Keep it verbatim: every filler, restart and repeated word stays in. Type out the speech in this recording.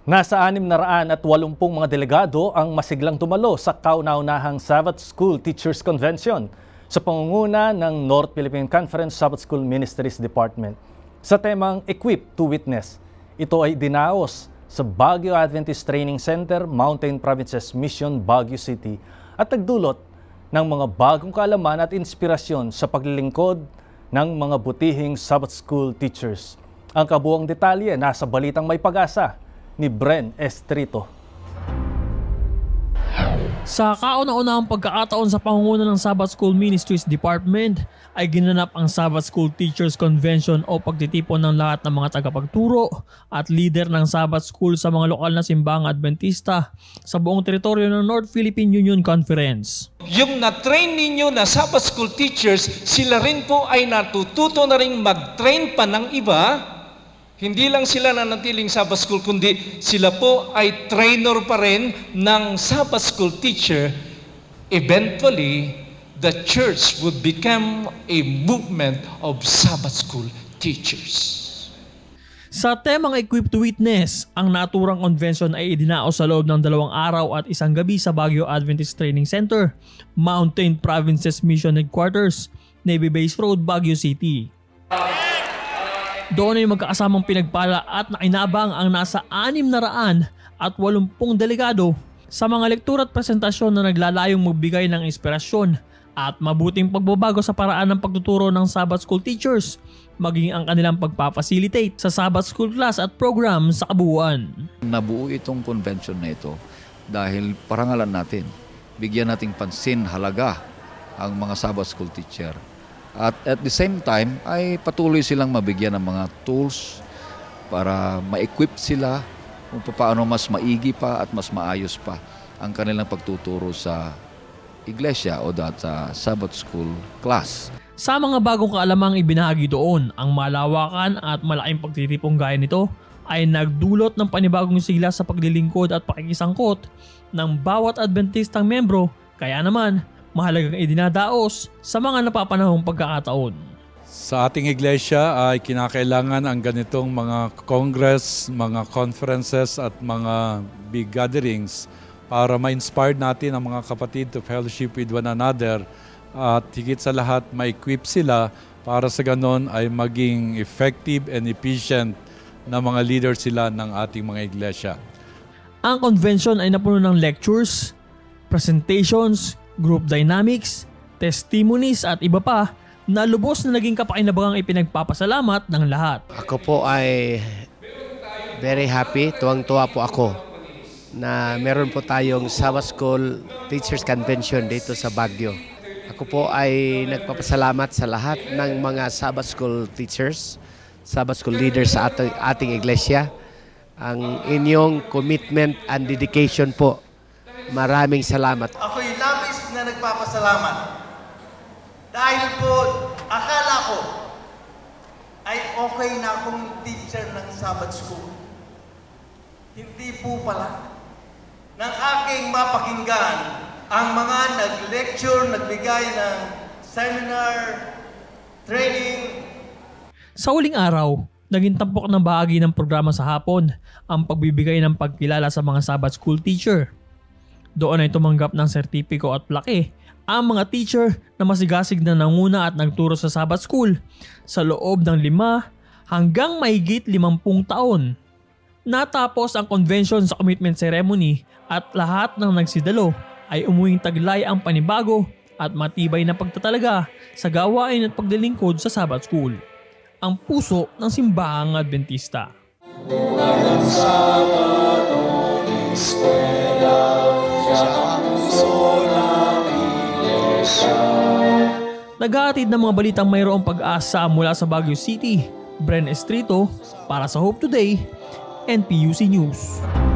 Nasa anim na raan at walumpung mga delegado ang masiglang dumalo sa kauna-unahang Sabbath School Teachers Convention sa pangunguna ng North Philippine Conference Sabbath School Ministries Department. Sa temang Equip to Witness, ito ay dinaos sa Baguio Adventist Training Center, Mountain Provinces Mission, Baguio City at nagdulot ng mga bagong kaalaman at inspirasyon sa paglilingkod ng mga butihing Sabbath School teachers. Ang kabuuang detalye nasa Balitang May Pag-asa ni Bren Estrito. Sa kauna-unahang pagkakataon sa pangunguna ng Sabbath School Ministries Department ay ginanap ang Sabbath School Teachers Convention o pagtitipon ng lahat ng mga tagapagturo at leader ng Sabbath School sa mga lokal na simbahang Adventista sa buong teritoryo ng North Philippine Union Conference. Yung na-train ninyo na Sabbath School teachers, sila rin po ay natututo na rin mag-train pa ng iba. Hindi lang sila nanatiling Sabbath School, kundi sila po ay trainer pa rin ng Sabbath School teacher. Eventually, the church would become a movement of Sabbath School teachers. Sa temang Equip to Witness, ang naturang convention ay idinaos sa loob ng dalawang araw at isang gabi sa Baguio Adventist Training Center, Mountain Provinces Mission Headquarters, Navy Base Road, Baguio City. Doon ay magkakasamang pinagpala at nakinabang ang nasa anim na raan at walumpung delegado sa mga lektura at presentasyon na naglalayong magbigay ng inspirasyon at mabuting pagbabago sa paraan ng pagtuturo ng Sabbath School teachers, maging ang kanilang pagpapacilitate sa Sabbath School class at program sa kabuuan. Nabuo itong convention na ito dahil parangalan natin, bigyan nating pansin, halaga ang mga Sabbath School teacher. At at the same time ay patuloy silang mabigyan ng mga tools para ma-equip sila kung paano mas maigi pa at mas maayos pa ang kanilang pagtuturo sa iglesia o sa Sabbath School class. Sa mga bagong kaalamang ibinahagi doon, ang malawakan at malaking pagtitipong gaya nito ay nagdulot ng panibagong sigla sa paglilingkod at pakikisangkot ng bawat Adventistang membro, kaya naman mahalagang idinadaos sa mga napapanahong pagkakataon. Sa ating iglesia ay kinakailangan ang ganitong mga congress, mga conferences at mga big gatherings para ma-inspire natin ang mga kapatid to fellowship with one another at higit sa lahat ma-equip sila para sa ganon ay maging effective and efficient na mga leader sila ng ating mga iglesia. Ang convention ay napuno ng lectures, presentations, group dynamics, testimonies at iba pa na lubos na naging kapakinabangang ipinagpapasalamat ng lahat. Ako po ay very happy, tuwang-tuwa po ako na meron po tayong Sabbath School Teachers Convention dito sa Baguio. Ako po ay nagpapasalamat sa lahat ng mga Sabbath School teachers, Sabbath School leaders sa ating, ating iglesia. Ang inyong commitment and dedication po, maraming salamat. Ako'y labis na nagpapasalamat dahil po akala ko ay okay na akong teacher ng Sabbath School. Hindi po pala. Nang aking mapakinggan ang mga nag-lecture, nagbigay ng seminar, training. Sa huling araw, naging tampok ng bahagi ng programa sa hapon ang pagbibigay ng pagkilala sa mga Sabbath School teacher. Doon ay tumanggap ng sertipiko at plaque ang mga teacher na masigasig na nanguna at nagturo sa Sabbath School sa loob ng lima hanggang mahigit limampung taon. Natapos ang convention sa commitment ceremony at lahat ng nagsidalo ay umuwing taglay ang panibago at matibay na pagtatalaga sa gawain at pagdilingkod sa Sabbath School, ang puso ng simbahang Adventista. Naghahatid ng mga balitang mayroong pag-asa mula sa Baguio City, Bren Estrito para sa Hope Today, N P U C News.